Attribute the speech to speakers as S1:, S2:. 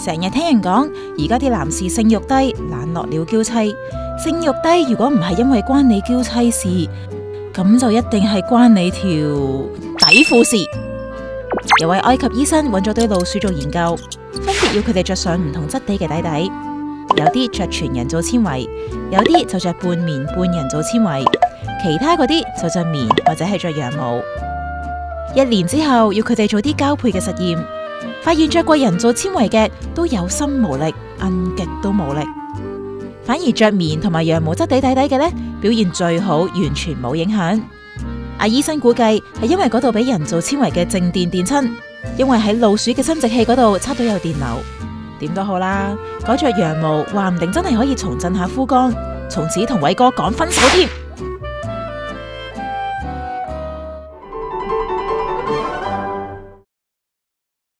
S1: 成日聽人講，而家啲男士性慾低，懶落了嬌妻。性慾低如果唔係因為關你嬌妻事，咁就一定係關你條底褲事。有位埃及醫生揾咗堆老鼠做研究，分別要佢哋着上唔同質地嘅底底，有啲着全人造纖維，有啲就着半棉半人造纖維，其他嗰啲就着棉或者係着羊毛。1年之後要佢哋做啲交配嘅實驗，發現着過人造纖維嘅都有心無力，摁極都冇力，反而着棉同埋羊毛質地底嘅呢，表現最好，完全冇影響。阿醫生估計係因為嗰度俾人造纖維嘅靜電電親，因為喺老鼠嘅生殖器嗰度測到有電流。點都好啦，改着羊毛話唔定真係可以重振下膚光，從此同偉哥講分手添。